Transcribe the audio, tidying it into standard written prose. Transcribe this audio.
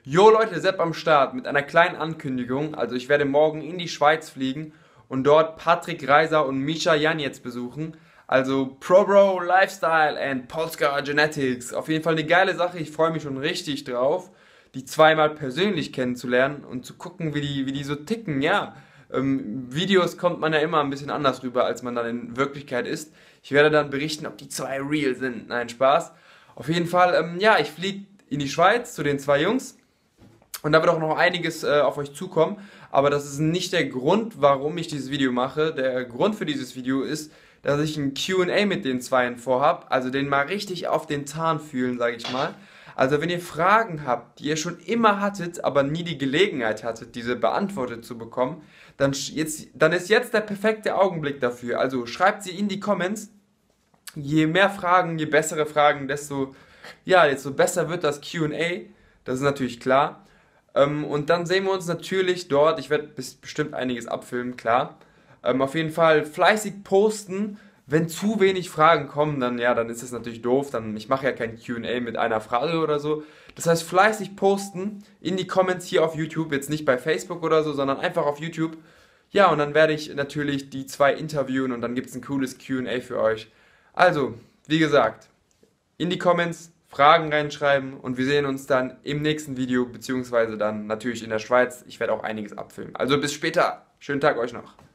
Jo Leute, Sepp am Start mit einer kleinen Ankündigung. Also ich werde morgen in die Schweiz fliegen und dort Patrick Reiser und Mischa Janetz besuchen. Also ProBro Lifestyle and Polska Genetics. Auf jeden Fall eine geile Sache. Ich freue mich schon richtig drauf, die zweimal persönlich kennenzulernen und zu gucken, wie die so ticken. Ja, Videos kommt man ja immer ein bisschen anders rüber, als man dann in Wirklichkeit ist. Ich werde dann berichten, ob die zwei real sind. Nein, Spaß. Auf jeden Fall, ja, ich fliege in die Schweiz zu den zwei Jungs. Und da wird auch noch einiges auf euch zukommen, aber das ist nicht der Grund, warum ich dieses Video mache. Der Grund für dieses Video ist, dass ich ein Q&A mit den Zweien vorhab, also den mal richtig auf den Zahn fühlen, sage ich mal. Also wenn ihr Fragen habt, die ihr schon immer hattet, aber nie die Gelegenheit hattet, diese beantwortet zu bekommen, dann ist jetzt der perfekte Augenblick dafür. Also schreibt sie in die Comments. Je mehr Fragen, je bessere Fragen, desto besser wird das Q&A. Das ist natürlich klar. Und dann sehen wir uns natürlich dort. Ich werde bestimmt einiges abfilmen, klar. Auf jeden Fall fleißig posten. Wenn zu wenig Fragen kommen, dann ist das natürlich doof. Ich mache ja kein Q&A mit einer Frage oder so. Das heißt, fleißig posten in die Comments hier auf YouTube. Jetzt nicht bei Facebook oder so, sondern einfach auf YouTube. Ja, und dann werde ich natürlich die zwei interviewen und dann gibt es ein cooles Q&A für euch. Also, wie gesagt, in die Comments Fragen reinschreiben und wir sehen uns dann im nächsten Video, beziehungsweise dann natürlich in der Schweiz. Ich werde auch einiges abfilmen. Also bis später. Schönen Tag euch noch.